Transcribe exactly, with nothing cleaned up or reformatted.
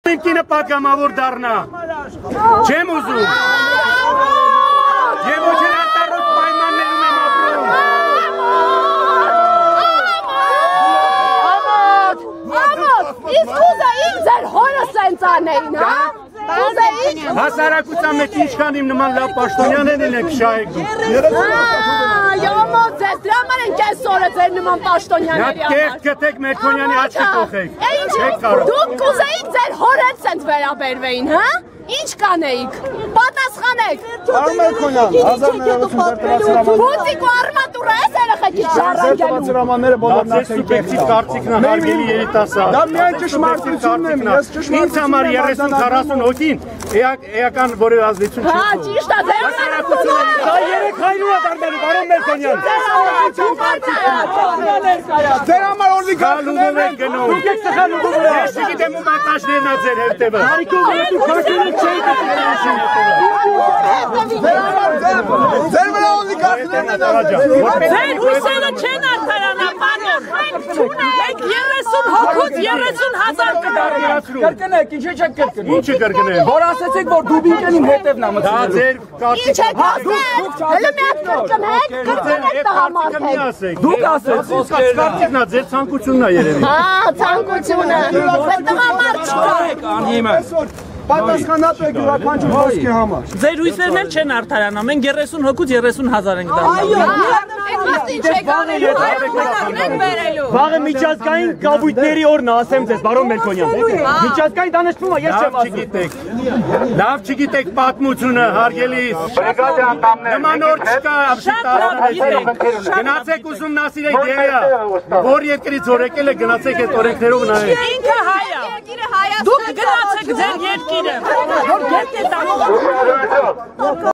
Իմ կինը պատգամավոր դառնա։ Չեմ ուզում։ Եվ ոչ էլ արտառոց պայմաններում եմ ապրում։ Ամոթ, ամոթ, իսկ ուզեիք ձեր հորը սենց անեին, հա? Ուզեիք։ Հասարակության մեջ ինչքան իմ նման լավ պաշտոնյաներն եք շահեք դուք։ Ամոթ, ձեզ դրա համար են կեսօրը ձեր նման պաշտոնյաների համար։ Կեղտ գտեք Մերքոնյանի աչքի կողեք։ Դուք կուզեիք ձեր հորը սենց վերաբերվեին, հա? Ինչ կանեիք, պատասխանեք։ Արմենքոնյան, հազար ներողություն ձեր տրասրամանները։ Ոտիկ ու արմատուրա ես երեխեքից ժառանգելու։ Ձեր տրասրամանները բոլորն Ձեր սուբյեկտիվ կարծիքն է, հարգելի երիտասարդ։ Դա միայն ճշմարտությունն է, ես ճշմարտություն։ Ինձ համար երեսուն քառասուն հոգին էական որևէ ազդեցություն չի։ Հա, ճիշտ է, ձեր Դա երեք հայրու է դառնալու, բարոն Մերքոնյան։ Ձեր համար օրդի գալուով են գնում։ Դուք եք սխալում ում։ Ես չգիտեմ ում ակաշներն է ձեր հետևը։ Ձեր վրա օլիգարխներն են արձել։ Ձեր հույսերը չեն արդարանա, պարոն։ Մենք երեսուն հոգուց երեսուն հազար կդառնանք։ Կրկնեք, ինչ եք կրկնում։ Ինչը կրկնեմ։ Որ ասեցեք, որ դուբինկեն իմ հետևն է մտցել։ Դա ձեր Ինչ եք ասել, հələ մի հատ կրկնեք, կրկնեք տղամարդեք։ Դուք ասեցիք, կարծիքն է, ձեր ցանկությունն է երևի։ Հա, ցանկությունը, բայց տղամարդ չկա։ Պատասխանատու եք յուրաքանչյուր խոսքի համար։ Ձեր հույսերն էլ չեն արդարանա, մենք երեսուն հոգուց երեսուն հազար ենք դառնալու։ Վաղը միջազգային կապույտների օրն է, ասեմ ձեզ, բարոն Մերքոնյան։ Միջազգային դանշումը ես չեմ ասում։ Լավ չգիտեք պատմությունը, հարգելիս։ Նման օր չկա, գնացեք ուսումնասիրեք դեյա, որ երկրից որ եկել է գնացեք այդ օրենքներով նայեք։ Ինքը հայ է։ Դուք գնացեք ձեր երկիրը։